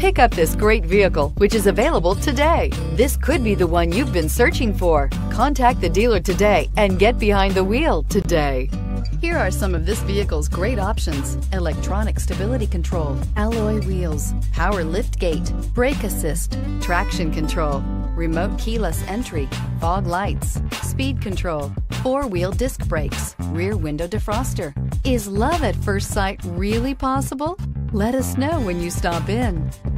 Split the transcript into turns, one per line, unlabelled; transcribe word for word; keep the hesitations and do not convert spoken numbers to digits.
Pick up this great vehicle, which is available today. This could be the one you've been searching for. Contact the dealer today and get behind the wheel today. Here are some of this vehicle's great options: electronic stability control, alloy wheels, power lift gate, brake assist, traction control, remote keyless entry, fog lights, speed control, four-wheel disc brakes, rear window defroster. Is love at first sight really possible? Let us know when you stop in.